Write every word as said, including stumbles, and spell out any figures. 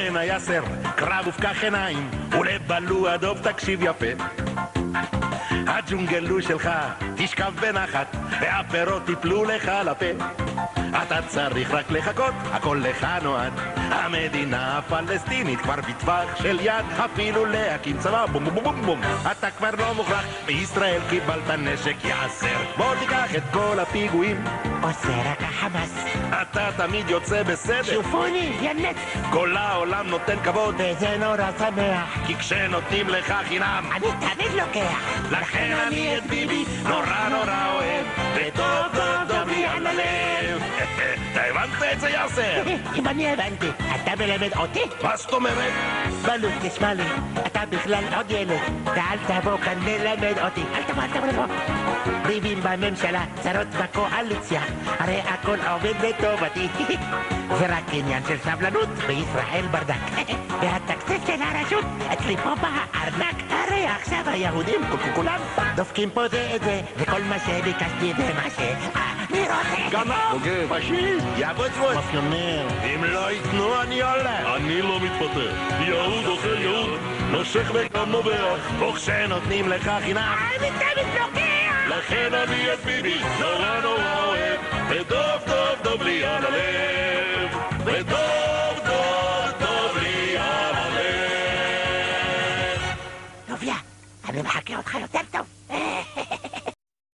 בואנה יסר, קרב ופקח עיניים, ולבלוע דוב תקשיב יפה. הג'ונגלו שלך תשכב בנחת, והפירות תיפלו לך לפה. אתה צריך רק לחכות, הכל לך נועד. המדינה הפלסטינית כבר בטווח של יד, אפילו להקים צבא בום בום בום בום. אתה כבר לא מוכרח, בישראל קיבלת נשק יאסר. בוא תיקח את כל הפיגועים, עושה רק החמאס. אתה תמיד יוצא בסדר, שופוני, ינץ. כל העולם נותן כבוד, וזה נורא שמח, כי כשנותנים לך חינם אני תמיד לוקח. לכן אני את ביבי נורא נורא אוהב, וטוב טוב טוב לי על הלב. אתה הבנת את זה יאסר? אם אני הבנתי, אתה מלמד אותי? מה זאת אומרת? בלו, תשמע לי, אתה בכלל עוד ילד, ואל תבוא כאן ללמד אותי. אל תבוא, אל תבוא, תבוא. ריבים בממשלה, צרות בקואליציה, הרי הכל עובד לטובתי. זה רק עניין של סבלנות, בישראל ברדק. והתקציב של הרשות אצלי פה בארנק. הרי עכשיו היהודים כולם דופקים פה זה את זה, וכל מה שביקשתי זה מה שאני רוצה. גנב, פשיסט, יבוצבוץ, מאפיונר. אם לא ייתנו אני הולך. אני לא מתפטר. יהוד אוכל יהוד, נושך וגם נובח. וכשנותנים לך חינם אני תמיד לוקח. לכן אני את ביבי נורא נורא אוהב, וטוב טוב טוב לי על הלב.